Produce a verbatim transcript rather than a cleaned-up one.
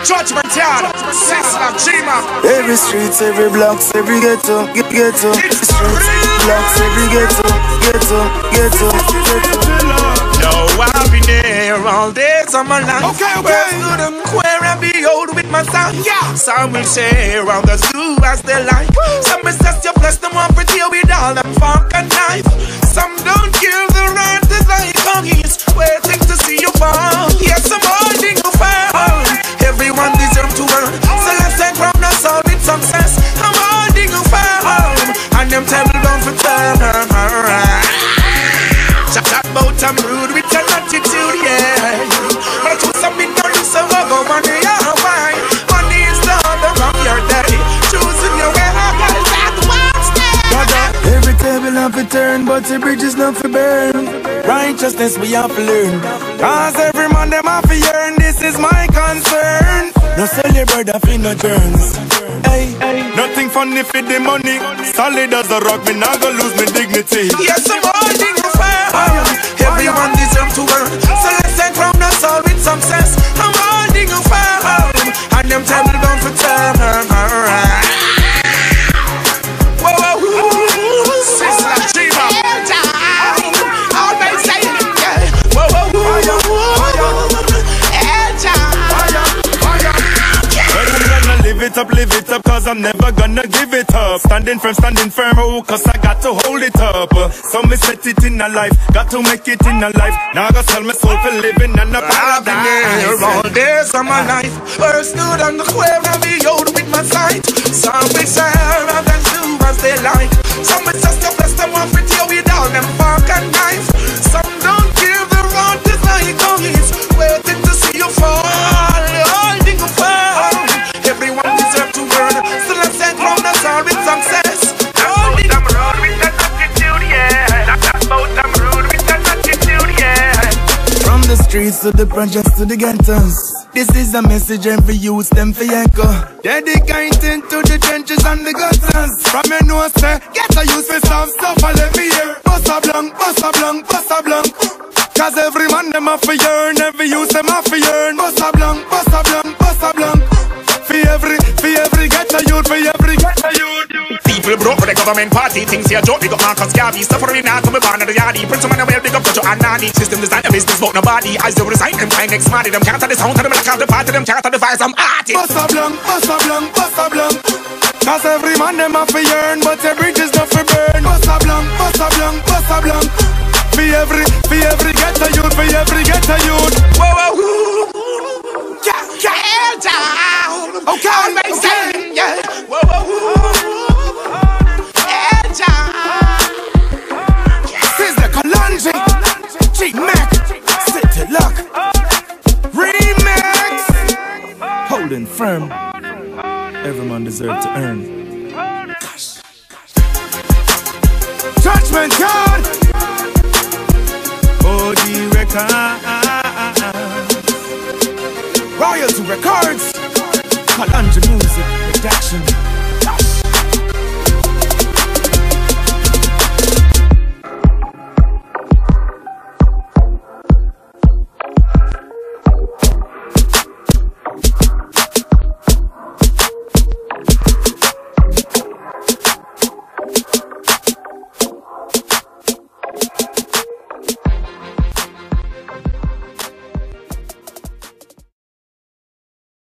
Judgment Yard, Sizzla, G-Man. Every streets, every blocks, every ghetto, get ghetto. Streets, blocks, every ghetto, ghetto, ghetto, ghetto. No, I've been there all days of my life. Okay, okay. Where's good and queer and be old with my son. Yeah. Some will share around the zoo as they like. Woo. Some will just you bless them one pretty with all them fork and knife. Some don't kill the right design. Come he's waiting to see you fall. Yes, I'm holding you fast. Everyone deserves to earn. So let's take from us all with success. I'm holding you fast. And them table down for turn. Chat about I'm rude with an attitude, yeah. But I choose something for you, so I go money, yeah, fine. Money is the order of your day. Choosing your way, that's what's there. Every table have to turn, but the bridge is not for burn. Righteousness we have to learn. Cause every man them have to yearn. This is my concern. No sell your brother for no turns. Hey, hey. Nothing funny for the money. Solid as a rock, me not gonna lose my dignity. Yes, I'm holding you fire. Everyone deserves to earn. So let's take from us all with success. I'm holding you fire. And them table down for turn. Whoa, whoa, whoa. Sizzla, G-Man. Always saying it, yeah. Whoa, whoa, whoa. Live it up, live it up, cause I'm never gonna give it up. Standing firm, standing firm, oh, cause I got to hold it up. So me set it in a life, got to make it in a life. Now I gotta sell my soul for living in a paradise. I've been there all days of my life. First stood on the square and be old with my sight. Some will share and then do as they like. Some will just to bless them off with you with all them fork and knife. Some don't give the road to like donkeys, waiting to see you fall. Holding you fall. Everyone deserves to earn, so let's take round us all with success. Holding I'm rude with that attitude, yeah. That's about I'm rude with that attitude, yeah. From the streets to the projects to the ghettos, this is a message every youth them for echo. Dedicated to the trenches and the gutters. From your nose say, get a use for some stuff and let me hear. Bust a blank, bust a blank, bust a blank. Cause every man them have to yearn, every youth them have to yearn. Bust a blank, bust a blank, bust a blank. For every, for every get a youth, for every get a youth. People broke with the government party, things here joke, big up Marcus Garvey. Suffering now to be born in the yardie. Prince of Manuel, big up to your Anani. System design the business, but nobody. Eyes they resign them, time next money. Them can't the sound, them black out the party, them can't the fire, some arty. Bust a blank, bust a blank, bust a blank. Cause every man them have to yearn, but the bridge is not for burn. Bust a blank, bust a blank, bust a blank. For every, for every get a youth, for every get a youth. Whoa, whoa, whoa. Yeah, yeah, down. Okay, always saying, yeah. Whoa, whoa, whoa. Yeah, down. Sizzla, Kalonji, G-Mac, City Lock, Remix. Holding firm. Every man deserves to earn. Gosh. Judgment Yard. O G Records, Royalty Records, Kalonji Music Production.